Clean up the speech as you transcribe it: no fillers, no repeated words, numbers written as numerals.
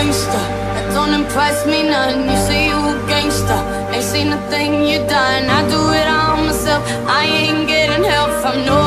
gangster, that don't impress me none. You say you a gangster, ain't seen a thing you done. I do it all myself, I ain't getting help from no